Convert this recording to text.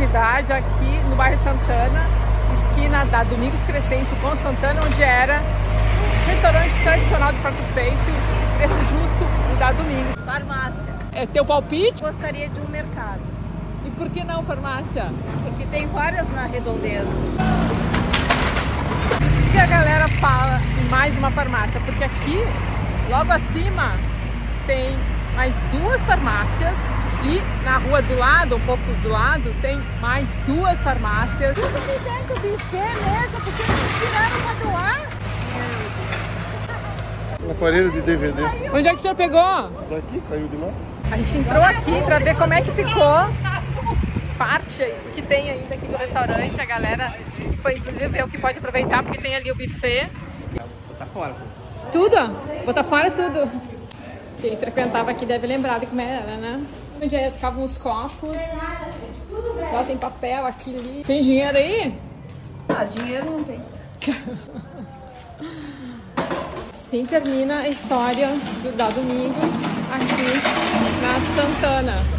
novidade aqui no bairro Santana, esquina da Domingos Crescencio com Santana, onde era um restaurante tradicional de prato feito, preço justo, o da Domingos. Farmácia. É teu palpite? Gostaria de um mercado. E por que não farmácia? Porque tem várias na redondeza. O que a galera fala em mais uma farmácia? Porque aqui, logo acima, tem mais duas farmácias e na rua do lado, um pouco do lado, tem mais duas farmácias. Tudo aqui dentro do buffet mesmo, porque eles tiraram pra doar. Um aparelho de DVD. Onde é que o senhor pegou? Daqui, caiu de lá. A gente entrou aqui para ver como é que ficou parte que tem ainda aqui do restaurante. A galera foi inclusive ver o que pode aproveitar, porque tem ali o buffet. Botar fora. Tudo? Botar fora tudo. Quem frequentava aqui deve lembrar de como era, né? Onde ficavam os copos. Lá tem papel, aqui ali. Tem dinheiro aí? Ah, dinheiro não tem. Assim termina a história da Domingos aqui na Santana.